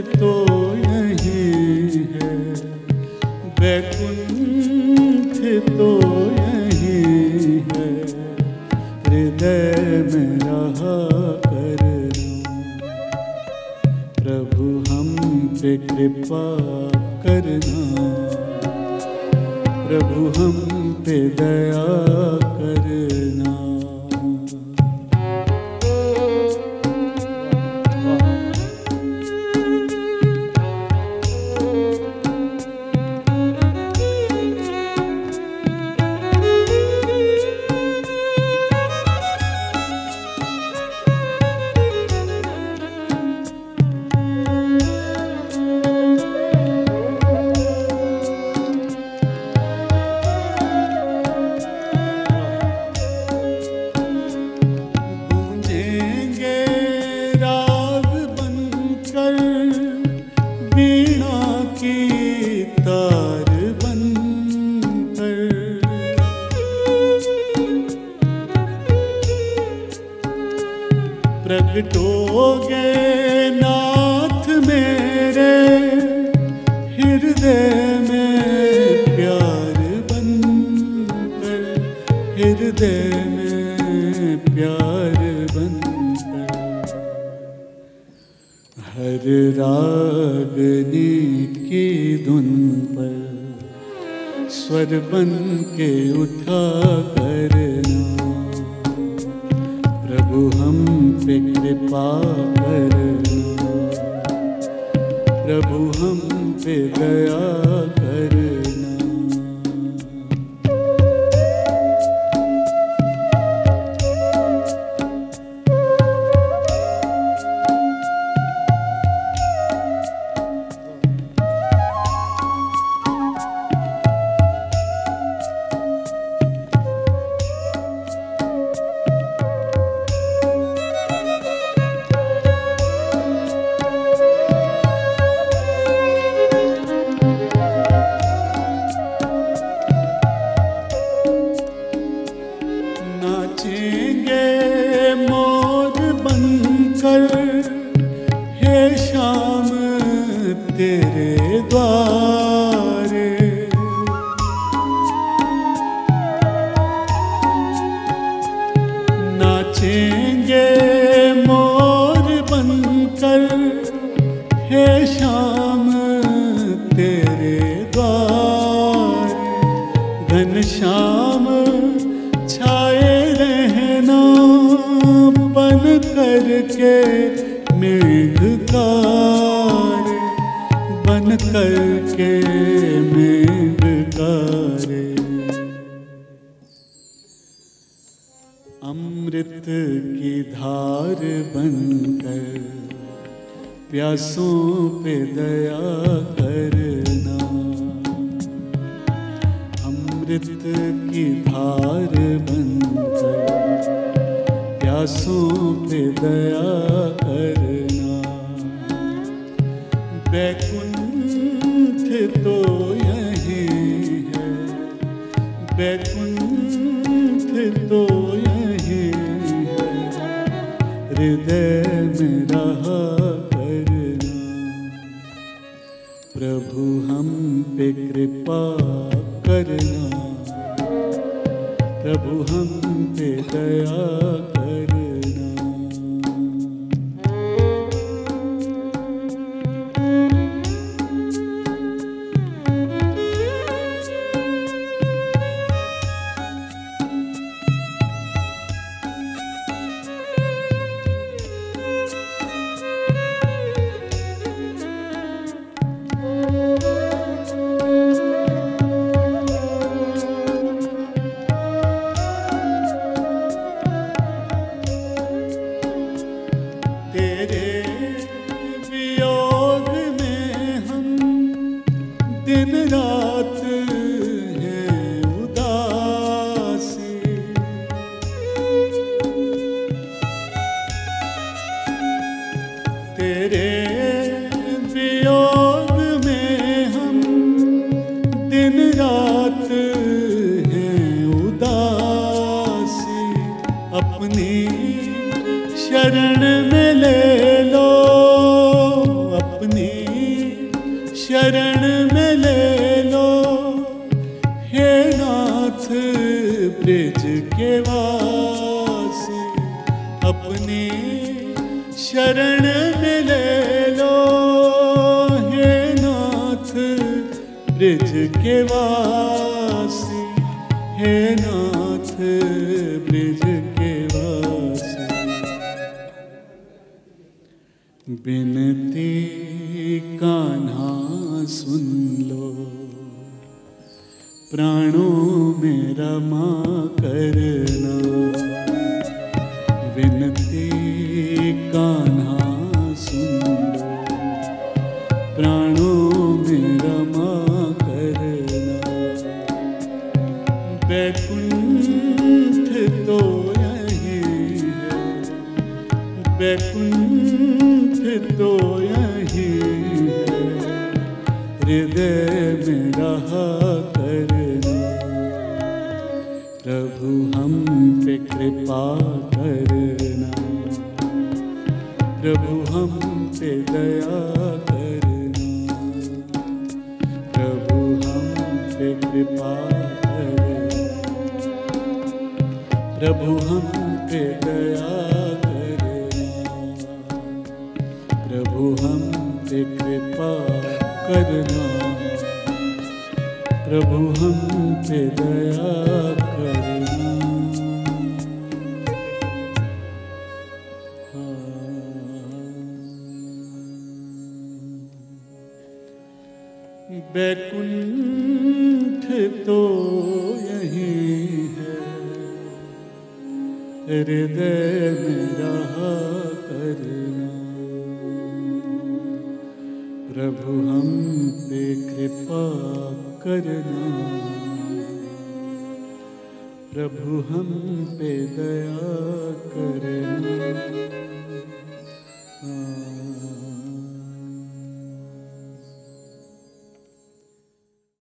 तो यहीं है, वैकुंठ तो यहीं है, हृदय में रहा करना। प्रभु हम पे कृपा करना, प्रभु हम पे दया करना। प्रगटोगे नाथ मेरे हृदय में प्यार बनकर, हृदय में प्यार बनकर। हर रागनी की धुन पर स्वर बन के उठा करना। प्रभु हम पे कृपा करना, प्रभु हम पे दया करना। हे श्याम तेरे द्वारे, नाचेंगे मोर बनकर। हे श्याम तेरे द्वारे, घनश्याम छाए रहना बन करके मेघकार, बन करके मेघकार। अमृत की धार बनकर प्यासों पे दया करना। अमृत की धार बनकर प्यासों पे दया करना। वैकुंठ तो यहीं है, वैकुंठ तो यहीं है, हृदय में रहा करना। प्रभु हम पे कृपा करना, प्रभु हम पे दया करना। दिन रात है उदासी, तेरे वियोग में हम दिन रात हैं उदासी। अपनी शरण में ले लो, अपनी शरण में ले लो हे नाथ ब्रिज के वासी। अपनी शरण में ले लो हे नाथ ब्रिज के वासी। हे नाथ ब्रिज के वासी। बिनती कान्हा सुन लो प्राणों में रमा करना। विनती कान्हा सुन लो प्राणों में रमा करना। बैकुंठ तो यही है, बैकुंठ तो यही है, हृदय में रहा करना। प्रभु हम पे कृपा करना, प्रभु हम पे दया करना। प्रभु हम पे कृपा करना, प्रभु हम पे दया करना। प्रभु हम पे कृपा करना, प्रभु हम पे दया करना। बैकुंठ तो यही है, हृदय में रहा करना। प्रभु हम पे कृपा करना, प्रभु हम पे दया